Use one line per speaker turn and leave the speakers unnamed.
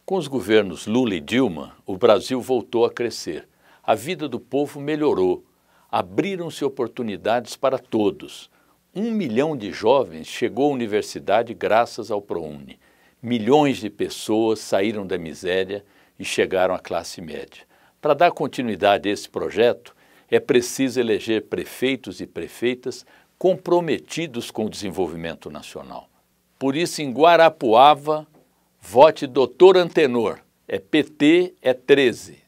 Com os governos Lula e Dilma, o Brasil voltou a crescer. A vida do povo melhorou. Abriram-se oportunidades para todos. 1 milhão de jovens chegou à universidade graças ao ProUni. Milhões de pessoas saíram da miséria e chegaram à classe média. Para dar continuidade a esse projeto, é preciso eleger prefeitos e prefeitas comprometidos com o desenvolvimento nacional. Por isso, em Guarapuava, vote Dr. Antenor. É PT, é 13.